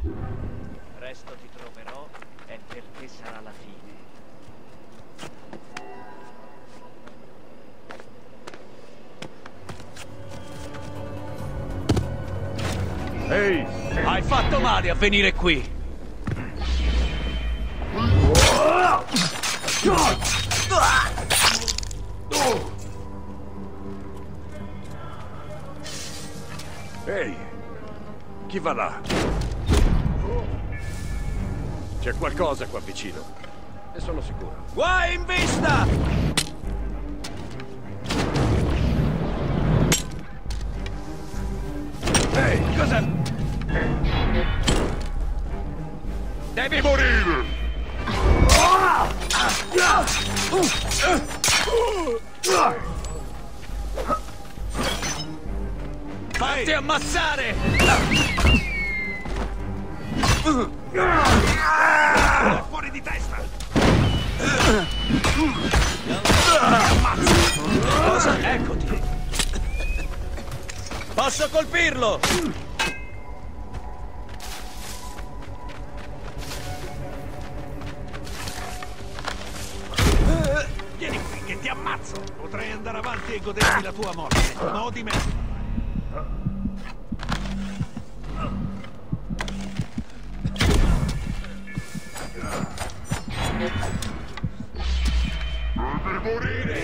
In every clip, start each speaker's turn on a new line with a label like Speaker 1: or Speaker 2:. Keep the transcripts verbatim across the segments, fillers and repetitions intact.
Speaker 1: Presto ti troverò e per te sarà la fine.
Speaker 2: Ehi!
Speaker 1: Hai fatto male a venire qui!
Speaker 2: Ehi! Chi va là? C'è qualcosa qua vicino. Ne sono sicuro.
Speaker 1: Guai in vista!
Speaker 2: Ehi, cosa?
Speaker 1: Devi morire! Fatti ammazzare!
Speaker 2: Fuori di testa!
Speaker 1: Cosa? Eccoti! Posso colpirlo!
Speaker 2: Vieni qui che ti ammazzo! Potrei andare avanti e godermi la tua morte, ma ho di me.
Speaker 3: Devi morire!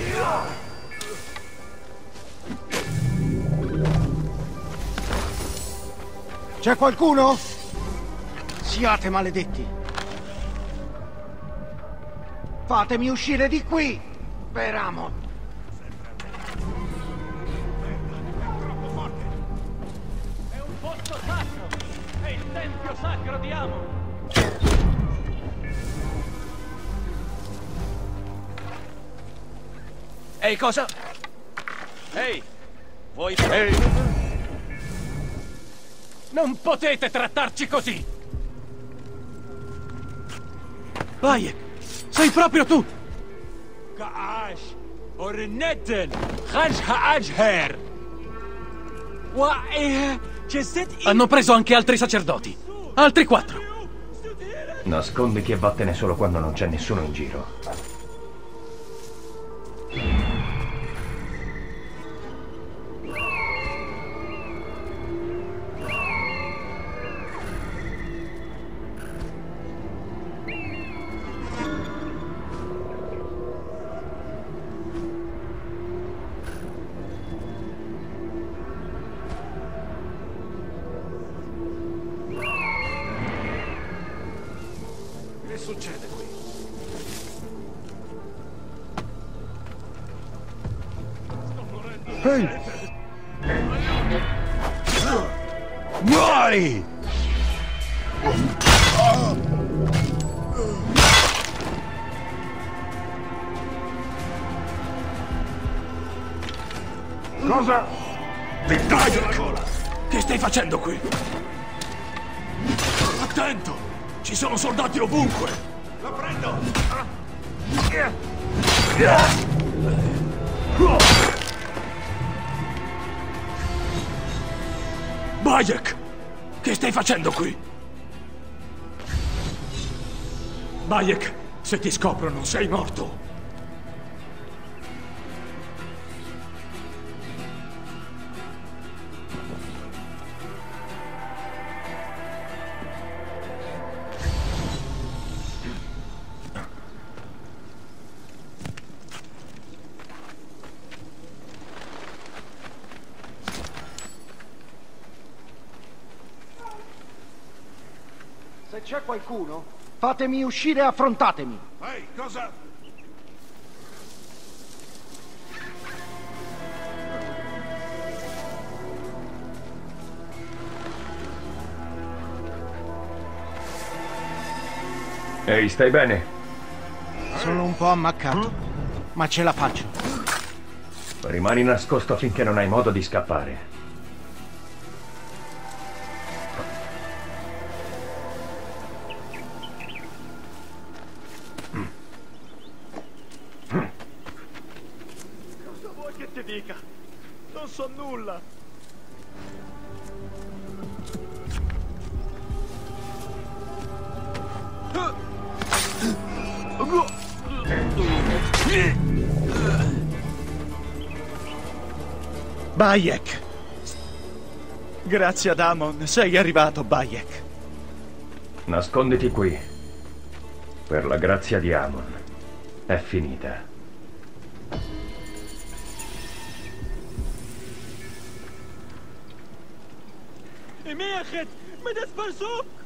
Speaker 4: C'è qualcuno? Siate maledetti! Fatemi uscire di qui! Per amor!
Speaker 2: Troppo forte!
Speaker 1: È un posto sacro! È il tempio sacro di Amon! Ehi, cosa? Ehi! Vuoi...
Speaker 2: Ehi!
Speaker 1: Non potete trattarci così! Bayek! Sei proprio tu! Ka'ash! Ornedden! Khaj Ha'ajher! Hanno preso anche altri sacerdoti! Altri quattro!
Speaker 5: Nasconditi e vattene solo quando non c'è nessuno in giro.
Speaker 2: Che succede qui? Sto morendo.
Speaker 4: Ehi! Muori!
Speaker 2: Cosa? Ti taglio la gola!
Speaker 1: Che stai facendo qui? Attento! Ci sono soldati ovunque!
Speaker 2: La prendo!
Speaker 1: Bayek! Che stai facendo qui? Bayek, se ti scoprono sei morto!
Speaker 4: Se c'è qualcuno, fatemi uscire e affrontatemi!
Speaker 2: Ehi, cosa?
Speaker 5: Ehi, stai bene?
Speaker 4: Sono un po' ammaccato, ma ce la faccio.
Speaker 5: Rimani nascosto finché non hai modo di scappare.
Speaker 1: Cosa vuoi che ti dica? Non so nulla!
Speaker 3: Bayek. Grazie ad Amon, sei arrivato, Bayek.
Speaker 5: Nasconditi qui. Per la grazia di Amon. È finita.
Speaker 1: Emiachet, me desparsou!